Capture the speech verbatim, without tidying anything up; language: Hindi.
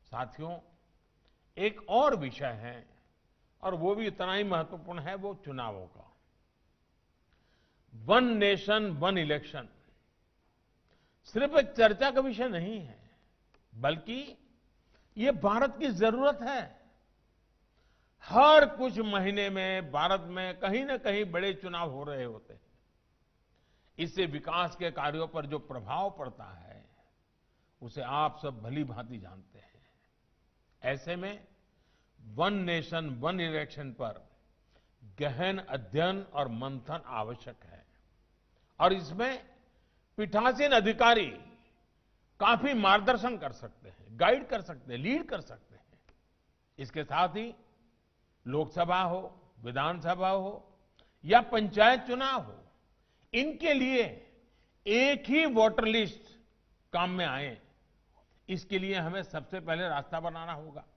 साथियों, एक और विषय है और वो भी इतना ही महत्वपूर्ण है, वो चुनावों का। वन नेशन वन इलेक्शन सिर्फ एक चर्चा का विषय नहीं है, बल्कि ये भारत की जरूरत है। हर कुछ महीने में भारत में कहीं ना कहीं बड़े चुनाव हो रहे होते हैं। इससे विकास के कार्यों पर जो प्रभाव पड़ता है, उसे आप सब भली भांति जानते हैं। ऐसे में वन नेशन वन इलेक्शन पर गहन अध्ययन और मंथन आवश्यक है और इसमें पीठासीन अधिकारी काफी मार्गदर्शन कर सकते हैं, गाइड कर सकते हैं, लीड कर सकते हैं। इसके साथ ही लोकसभा हो, विधानसभा हो या पंचायत चुनाव हो, इनके लिए एक ही वोटर लिस्ट काम में आए, इसके लिए हमें सबसे पहले रास्ता बनाना होगा।